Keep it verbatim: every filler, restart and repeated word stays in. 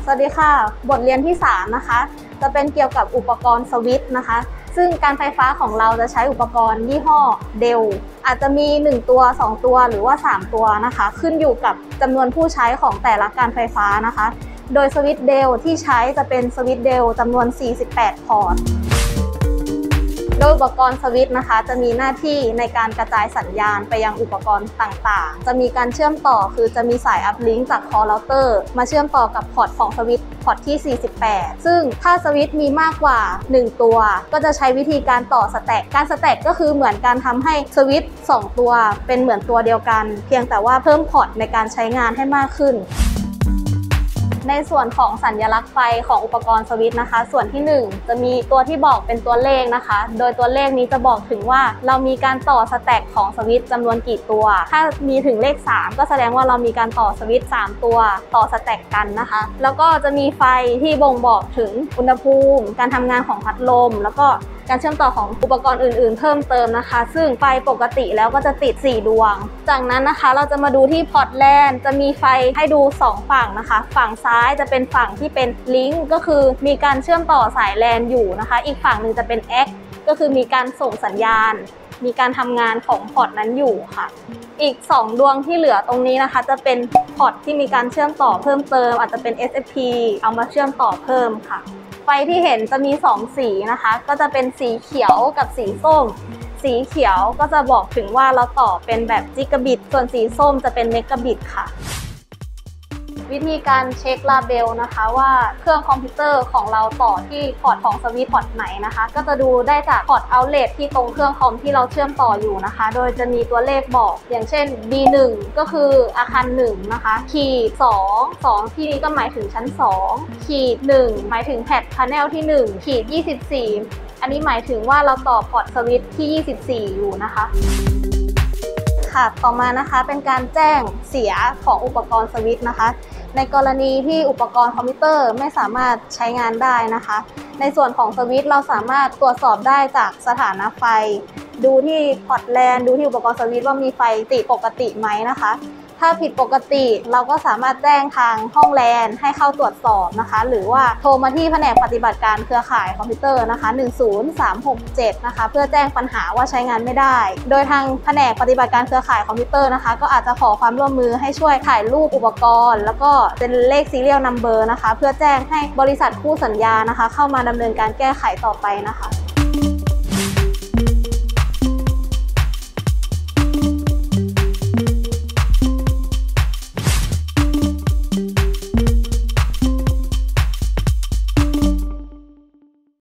วัสดีค่ะบทเรียนที่สามนะคะจะเป็นเกี่ยวกับอุปกรณ์สวิตช์นะคะซึ่งการไฟฟ้าของเราจะใช้อุปกรณ์ยี่ห้อเดลอาจจะมีหนึ่งตัวสองตัวหรือว่าสามตัวนะคะขึ้นอยู่กับจำนวนผู้ใช้ของแต่ละการไฟฟ้านะคะโดยสวิตช์เดลที่ใช้จะเป็นสวิตช์เดลจำนวนสี่สิบแปดพอร์ตโดยอุปกรณ์สวิตช์นะคะจะมีหน้าที่ในการกระจายสัญญาณไปยังอุปกรณ์ต่างๆจะมีการเชื่อมต่อคือจะมีสายอัพลิงก์จากคอเราเตอร์มาเชื่อมต่อกับพอร์ตของสวิตช์พอร์ตที่สี่สิบแปดซึ่งถ้าสวิตช์มีมากกว่าหนึ่งตัวก็จะใช้วิธีการต่อสแต็กการสแต็กก็คือเหมือนการทำให้สวิตช์สองตัวเป็นเหมือนตัวเดียวกันเพียงแต่ว่าเพิ่มพอร์ตในการใช้งานให้มากขึ้นในส่วนของสัญลักษณ์ไฟของอุปกรณ์สวิตช์นะคะส่วนที่หนึ่งจะมีตัวที่บอกเป็นตัวเลขนะคะโดยตัวเลขนี้จะบอกถึงว่าเรามีการต่อสแต็กของสวิตช์จำนวนกี่ตัวถ้ามีถึงเลขสามก็แสดงว่าเรามีการต่อสวิตช์สามตัวต่อสแต็กกันนะคะแล้วก็จะมีไฟที่บ่งบอกถึงอุณหภูมิการทำงานของพัดลมแล้วก็การเชื่อมต่อของอุปกรณ์อื่นๆเพิ่มเติมนะคะซึ่งไฟปกติแล้วก็จะติดสี่ดวงจากนั้นนะคะเราจะมาดูที่พอร์ตแลนจะมีไฟให้ดูสองฝั่งนะคะฝั่งซ้ายจะเป็นฝั่งที่เป็นลิงก์ก็คือมีการเชื่อมต่อสายแลนอยู่นะคะอีกฝั่งหนึ่งจะเป็นแอคก็คือมีการส่งสัญญาณมีการทำงานของพอร์ตนั้นอยู่ค่ะอีกสองดวงที่เหลือตรงนี้นะคะจะเป็นพอร์ตที่มีการเชื่อมต่อเพิ่มเติมอาจจะเป็น เอส เอฟ พี เอามาเชื่อมต่อเพิ่มค่ะไฟที่เห็นจะมีสองสีนะคะก็จะเป็นสีเขียวกับสีส้มสีเขียวก็จะบอกถึงว่าเราต่อเป็นแบบจิกะบิตส่วนสีส้มจะเป็นเมกะบิตค่ะวิธีการเช็คลาเบลนะคะว่าเครื่องคอมพิวเตอร์ของเราต่อที่พอร์ตของสวิตช์พอร์ตไหนนะคะก็จะดูได้จากพอร์ตเอาท์เลทที่ตรงเครื่องคอมที่เราเชื่อมต่ออยู่นะคะโดยจะมีตัวเลขบอกอย่างเช่น บี หนึ่ง ก็คืออาคารหนึ่งนะคะขีดสอง สองที่นี้ก็หมายถึงชั้นสองขีดหนึ่งหมายถึงแพดพาเนลที่หนึ่งขีดยี่สิบสี่อันนี้หมายถึงว่าเราต่อพอร์ตสวิตช์ที่ยี่สิบสี่อยู่นะคะค่ะต่อมานะคะเป็นการแจ้งเสียของอุปกรณ์สวิตช์นะคะในกรณีที่อุปกรณ์คอมพิวเตอร์ไม่สามารถใช้งานได้นะคะในส่วนของสวิตช์เราสามารถตรวจสอบได้จากสถานะไฟดูที่พอร์ตแลนดูที่อุปกรณ์สวิตช์ว่ามีไฟติดปกติไหมนะคะถ้าผิดปกติเราก็สามารถแจ้งทางห้องแลนให้เข้าตรวจสอบนะคะหรือว่าโทรมาที่แผนกปฏิบัติการเครือข่ายคอมพิวเตอร์นะคะหนึ่งศูนย์สามหกเจ็ดนะคะเพื่อแจ้งปัญหาว่าใช้งานไม่ได้โดยทางแผนกปฏิบัติการเครือข่ายคอมพิวเตอร์นะคะก็อาจจะขอความร่วมมือให้ช่วยถ่ายรูปอุปกรณ์แล้วก็เป็นเลข serial number นะคะเพื่อแจ้งให้บริษัทคู่สัญญานะคะเข้ามาดำเนินการแก้ไขต่อไปนะคะ